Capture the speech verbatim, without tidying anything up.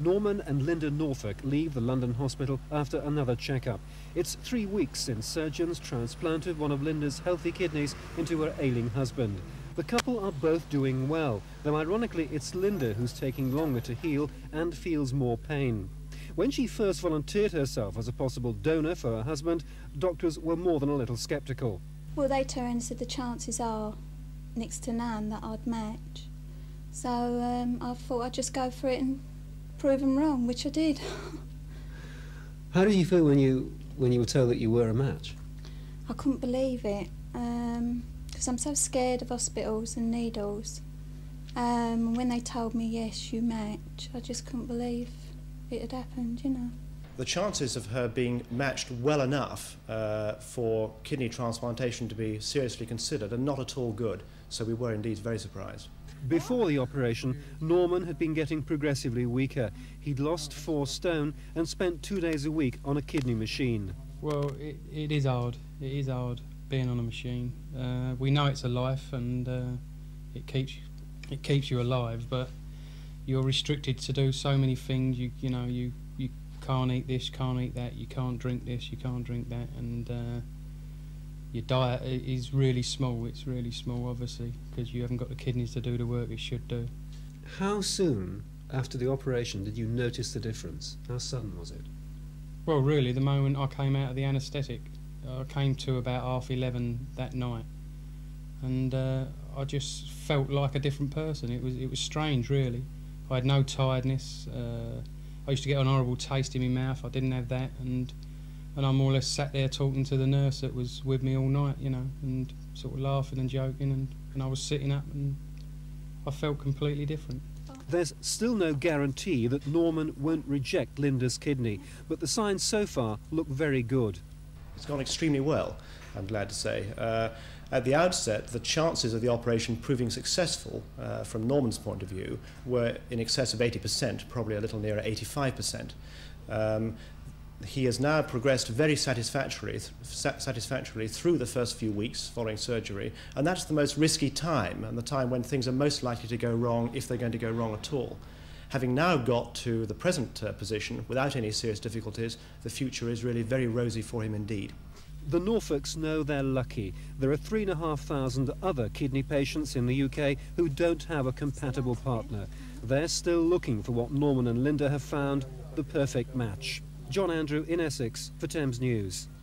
Norman and Linda Norfolk leave the London hospital after another checkup. It's three weeks since surgeons transplanted one of Linda's healthy kidneys into her ailing husband. The couple are both doing well, though ironically it's Linda who's taking longer to heal and feels more pain. When she first volunteered herself as a possible donor for her husband, doctors were more than a little sceptical. Well, they turned and said the chances are next to none that I'd match. So um, I thought I'd just go for it and prove them wrong, which I did. How did you feel when you when you were told that you were a match? I couldn't believe it, because um, I'm so scared of hospitals and needles. Um, when they told me, yes, you match, I just couldn't believe it had happened, you know. The chances of her being matched well enough uh, for kidney transplantation to be seriously considered are not at all good, so we were indeed very surprised. Before the operation, Norman had been getting progressively weaker. He'd lost four stone and spent two days a week on a kidney machine. Well, it, it is hard. It is hard being on a machine. Uh, we know it's a life, and uh, it keeps it keeps you alive, but you're restricted to do so many things. You you know you you can't eat this, can't eat that. You can't drink this, you can't drink that, and uh, your diet is really small. It's really small, obviously, because you haven't got the kidneys to do the work it should do. How soon after the operation did you notice the difference? How sudden was it? Well, really, the moment I came out of the anaesthetic. I came to about half eleven that night, and uh, I just felt like a different person. It was it was strange, really. I had no tiredness. Uh, I used to get an horrible taste in my mouth. I didn't have that, and and I more or less sat there talking to the nurse that was with me all night, you know, and sort of laughing and joking, and, and I was sitting up, and I felt completely different. There's still no guarantee that Norman won't reject Linda's kidney, but the signs so far look very good. It's gone extremely well, I'm glad to say. Uh, at the outset, the chances of the operation proving successful, uh, from Norman's point of view, were in excess of eighty percent, probably a little nearer eighty-five percent. Um, he has now progressed very satisfactorily, satisfactorily through the first few weeks following surgery, and that's the most risky time, and the time when things are most likely to go wrong, if they're going to go wrong at all. Having now got to the present uh, position without any serious difficulties, the future is really very rosy for him indeed. The Norfolks know they're lucky. There are three and a half thousand other kidney patients in the U K who don't have a compatible partner. They're still looking for what Norman and Linda have found, the perfect match. John Andrew in Essex for Thames News.